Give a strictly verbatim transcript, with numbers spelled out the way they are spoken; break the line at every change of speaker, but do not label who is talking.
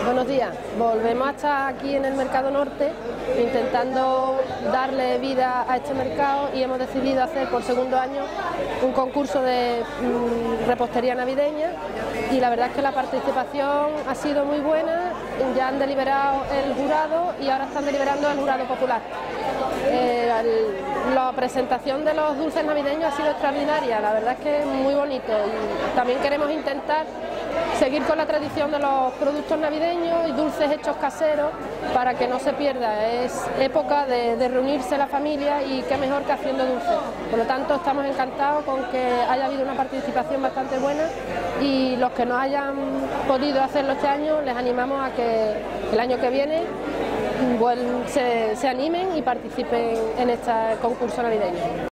Buenos días, volvemos a estar aquí en el Mercado Norte intentando darle vida a este mercado y hemos decidido hacer por segundo año un concurso de mmm, repostería navideña y la verdad es que la participación ha sido muy buena, ya han deliberado el jurado y ahora están deliberando el jurado popular. Eh, el, la presentación de los dulces navideños ha sido extraordinaria, la verdad es que es muy bonito y también queremos intentar seguir con la tradición de los productos navideños y dulces hechos caseros para que no se pierda. Es época de, de reunirse la familia y qué mejor que haciendo dulces. Por lo tanto, estamos encantados con que haya habido una participación bastante buena y los que no hayan podido hacerlo este año, les animamos a que el año que viene se, se animen y participen en este concurso navideño.